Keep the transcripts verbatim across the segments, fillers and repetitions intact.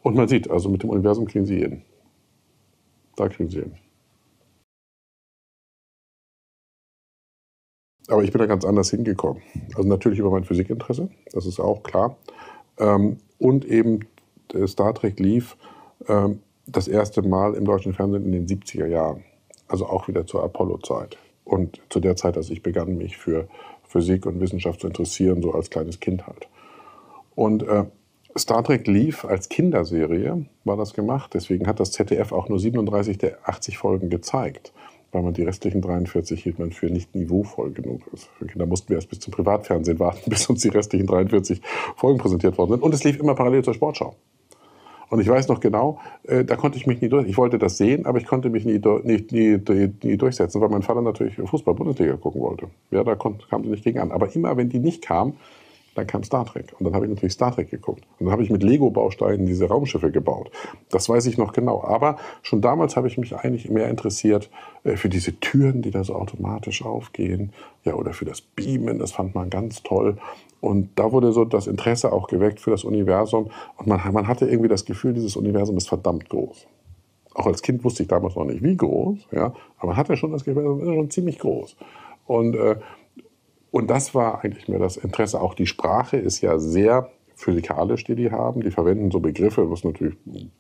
Und man sieht, also mit dem Universum kriegen sie jeden. Da kriegen sie jeden. Aber ich bin da ganz anders hingekommen. Also natürlich über mein Physikinteresse, das ist auch klar. Ähm, und eben Star Trek lief ähm, das erste Mal im deutschen Fernsehen in den siebziger Jahren. Also auch wieder zur Apollo-Zeit. Und zu der Zeit, als ich begann, mich für Physik und Wissenschaft zu interessieren, so als kleines Kind halt. Und äh, Star Trek lief als Kinderserie, war das gemacht. Deswegen hat das Z D F auch nur siebenunddreißig der achtzig Folgen gezeigt. Weil man die restlichen dreiundvierzig hielt man für nicht niveauvoll genug. Also für Kinder mussten wir erst bis zum Privatfernsehen warten, bis uns die restlichen dreiundvierzig Folgen präsentiert worden sind. Und es lief immer parallel zur Sportschau. Und ich weiß noch genau, äh, da konnte ich mich nie durch. Ich wollte das sehen, aber ich konnte mich nie, nie, nie, nie durchsetzen, weil mein Vater natürlich Fußball-Bundesliga gucken wollte. Ja, da konnte, kam sie nicht gegen an. Aber immer, wenn die nicht kam, dann kam Star Trek. Und dann habe ich natürlich Star Trek geguckt. Und dann habe ich mit Lego-Bausteinen diese Raumschiffe gebaut. Das weiß ich noch genau. Aber schon damals habe ich mich eigentlich mehr interessiert äh, für diese Türen, die da so automatisch aufgehen. Ja, oder für das Beamen, das fand man ganz toll. Und da wurde so das Interesse auch geweckt für das Universum. Und man, man hatte irgendwie das Gefühl, dieses Universum ist verdammt groß. Auch als Kind wusste ich damals noch nicht, wie groß. Ja, aber man hatte schon das Gefühl, es ist schon ziemlich groß. Und äh, Und das war eigentlich mehr das Interesse. Auch die Sprache ist ja sehr physikalisch, die die haben. Die verwenden so Begriffe, was natürlich,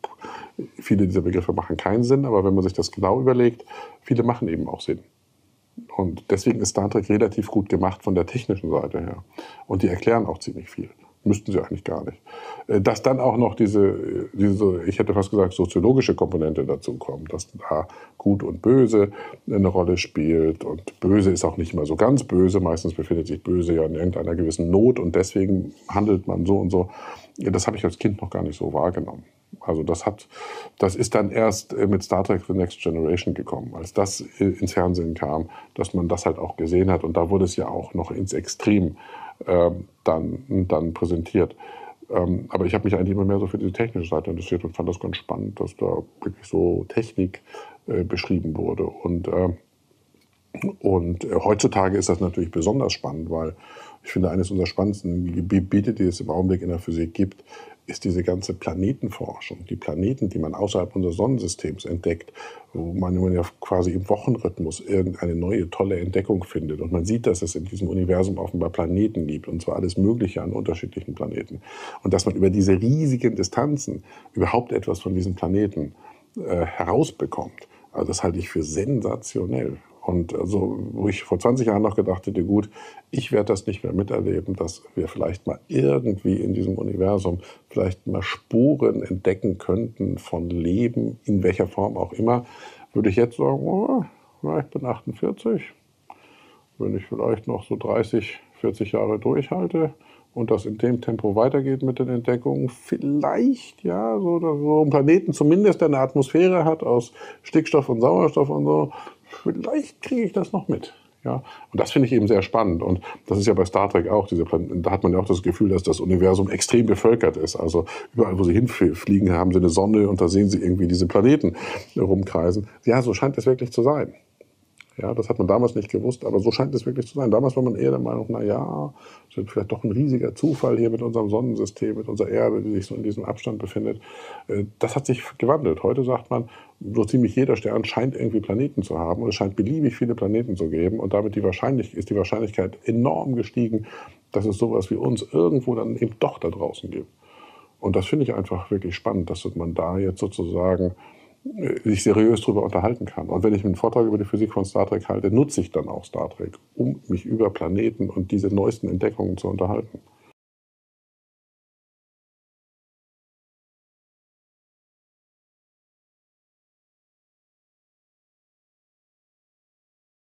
viele dieser Begriffe machen keinen Sinn, aber wenn man sich das genau überlegt, viele machen eben auch Sinn. Und deswegen ist Star Trek relativ gut gemacht von der technischen Seite her. Und die erklären auch ziemlich viel. Müssten sie eigentlich gar nicht. Dass dann auch noch diese, diese, ich hätte fast gesagt, soziologische Komponente dazu kommt, dass da Gut und Böse eine Rolle spielt. Und Böse ist auch nicht immer so ganz böse. Meistens befindet sich Böse ja in irgendeiner gewissen Not und deswegen handelt man so und so. Das habe ich als Kind noch gar nicht so wahrgenommen. Also das hat, das ist dann erst mit Star Trek The Next Generation gekommen, als das ins Fernsehen kam, dass man das halt auch gesehen hat. Und da wurde es ja auch noch ins Extrem ähm, dann, dann präsentiert. Ähm, aber ich habe mich eigentlich immer mehr so für diese technische Seite interessiert und fand das ganz spannend, dass da wirklich so Technik äh, beschrieben wurde. Und, äh, und äh, heutzutage ist das natürlich besonders spannend, weil ich finde, eines unserer spannendsten Gebiete, die es im Augenblick in der Physik gibt, ist diese ganze Planetenforschung. Die Planeten, die man außerhalb unseres Sonnensystems entdeckt, wo man ja quasi im Wochenrhythmus irgendeine neue, tolle Entdeckung findet. Und man sieht, dass es in diesem Universum offenbar Planeten gibt, und zwar alles Mögliche an unterschiedlichen Planeten. Und dass man über diese riesigen Distanzen überhaupt etwas von diesen Planeten äh, herausbekommt. Also das halte ich für sensationell. Und also, wo ich vor zwanzig Jahren noch gedacht hätte, gut, ich werde das nicht mehr miterleben, dass wir vielleicht mal irgendwie in diesem Universum vielleicht mal Spuren entdecken könnten von Leben, in welcher Form auch immer, würde ich jetzt sagen, oh, ja, ich bin achtundvierzig, wenn ich vielleicht noch so dreißig, vierzig Jahre durchhalte und das in dem Tempo weitergeht mit den Entdeckungen, vielleicht, ja, so, so ein Planeten zumindest, der eine Atmosphäre hat aus Stickstoff und Sauerstoff und so, vielleicht kriege ich das noch mit. Ja? Und das finde ich eben sehr spannend. Und das ist ja bei Star Trek auch. Diese Plan- da hat man ja auch das Gefühl, dass das Universum extrem bevölkert ist. Also überall, wo sie hinfliegen, haben sie eine Sonne und da sehen sie irgendwie diese Planeten rumkreisen. Ja, so scheint es wirklich zu sein. Ja, das hat man damals nicht gewusst, aber so scheint es wirklich zu sein. Damals war man eher der Meinung, na ja, es ist vielleicht doch ein riesiger Zufall hier mit unserem Sonnensystem, mit unserer Erde, die sich so in diesem Abstand befindet. Das hat sich gewandelt. Heute sagt man, so ziemlich jeder Stern scheint irgendwie Planeten zu haben und es scheint beliebig viele Planeten zu geben und damit die wahrscheinlich, ist die Wahrscheinlichkeit enorm gestiegen, dass es sowas wie uns irgendwo dann eben doch da draußen gibt. Und das finde ich einfach wirklich spannend, dass man da jetzt sozusagen sich seriös darüber unterhalten kann. Und wenn ich einen Vortrag über die Physik von Star Trek halte, nutze ich dann auch Star Trek, um mich über Planeten und diese neuesten Entdeckungen zu unterhalten.